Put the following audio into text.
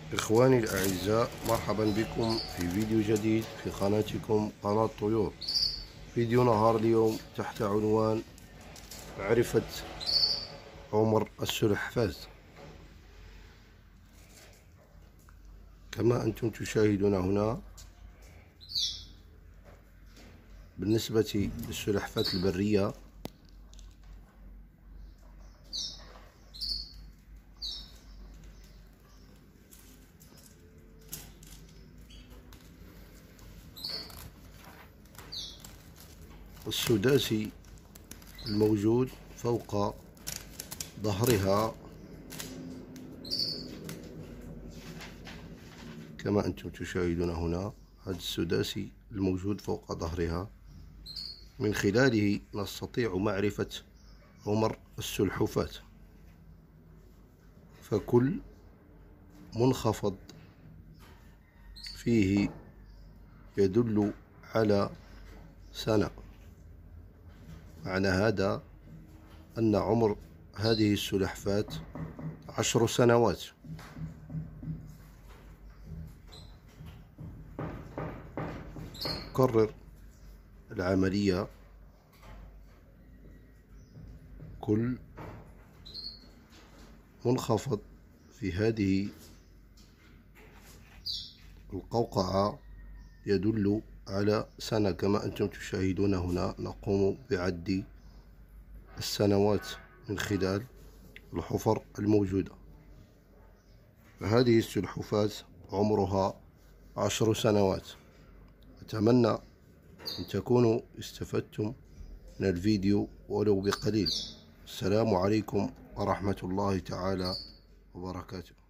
إخواني الأعزاء، مرحبا بكم في فيديو جديد في قناتكم قناة طيور. فيديو نهار اليوم تحت عنوان معرفة عمر السلحفاة. كما أنتم تشاهدون هنا، بالنسبة للسلحفاة البرية السداسي الموجود فوق ظهرها كما أنتم تشاهدون هنا، هذا السداسي الموجود فوق ظهرها من خلاله نستطيع معرفة عمر السلحفاة. فكل منخفض فيه يدل على سنة. معنى هذا أن عمر هذه السلحفاة 10 سنوات. أكرر العملية: كل منخفض في هذه القوقعة يدل على سنة. كما أنتم تشاهدون هنا، نقوم بعد السنوات من خلال الحفر الموجودة. فهذه السلحفاة عمرها 10 سنوات. أتمنى أن تكونوا استفدتم من الفيديو ولو بقليل. السلام عليكم ورحمة الله تعالى وبركاته.